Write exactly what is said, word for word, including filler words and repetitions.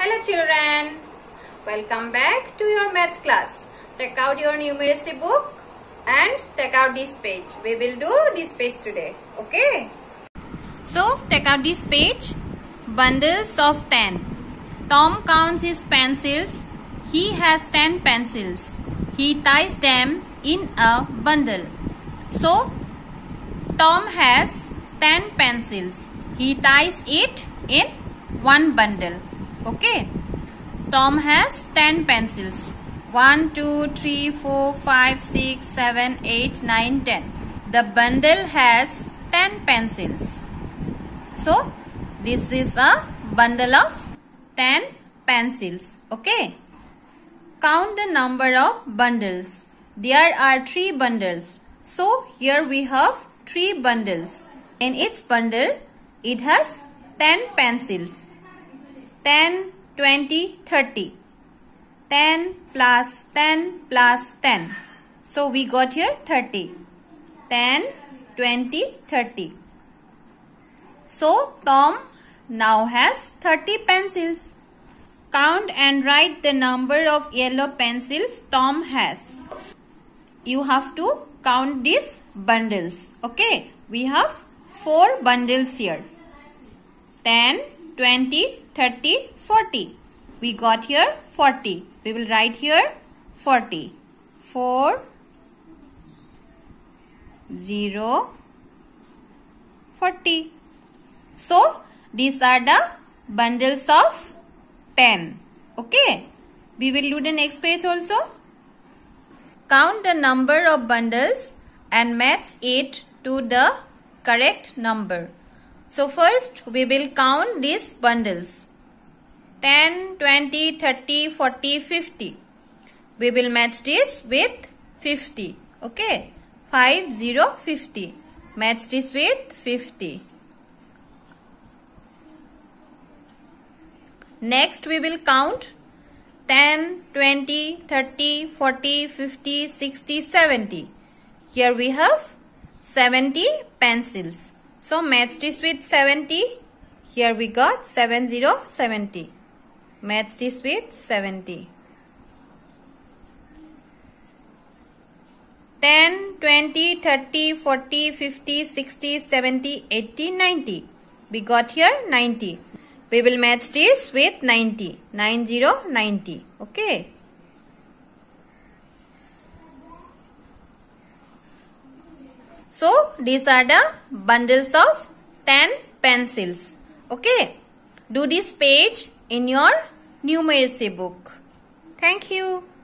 Hello children, welcome back to your maths class. Take out your numeracy book and take out this page. We will do this page today, okay? So take out this page, bundles of ten. Tom counts his pencils. He has ten pencils. He ties them in a bundle. So Tom has ten pencils. He ties it in one bundle. Okay. Tom has ten pencils. one, two, three, four, five, six, seven, eight, nine, ten. The bundle has ten pencils. So this is a bundle of ten pencils. Okay. Count the number of bundles. There are three bundles. So here we have three bundles. In each bundle it has ten pencils. ten, twenty, thirty. ten plus ten plus ten. So we got here thirty. ten, twenty, thirty. So Tom now has thirty pencils. Count and write the number of yellow pencils Tom has. You have to count these bundles. Okay. We have four bundles here. ten, twenty, thirty, forty. We got here forty. We will write here forty. four, zero, forty. So these are the bundles of ten. Okay. We will do the next page also. Count the number of bundles and match it to the correct number. So first we will count these bundles. ten, twenty, thirty, forty, fifty. We will match this with fifty. Okay. five, zero, fifty. Match this with fifty. Next we will count ten, twenty, thirty, forty, fifty, sixty, seventy. Here we have seventy pencils. So match this with seventy. Here we got seven, zero, seventy. Match this with seventy. ten, twenty, thirty, forty, fifty, sixty, seventy, eighty, ninety. We got here ninety. We will match this with ninety. nine, zero, ninety. Okay. So these are the bundles of ten pencils. Okay. Do this page in your numeracy book. Thank you.